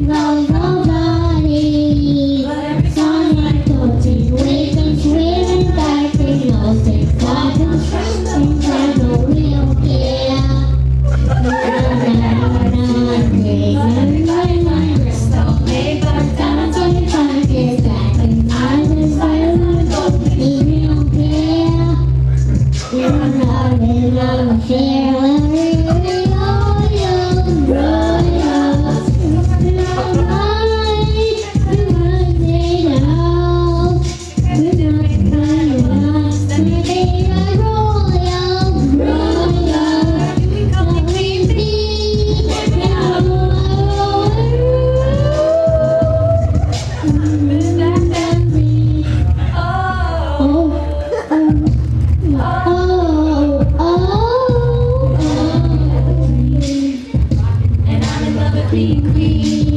involves nobody. Someone told you wait and sweet and dark and lost it. God and trust and have no real care. Crystal paper, diamonds on your tongue, is back and diamonds by the don't believe you don't care. You're not in love affair. Green, green.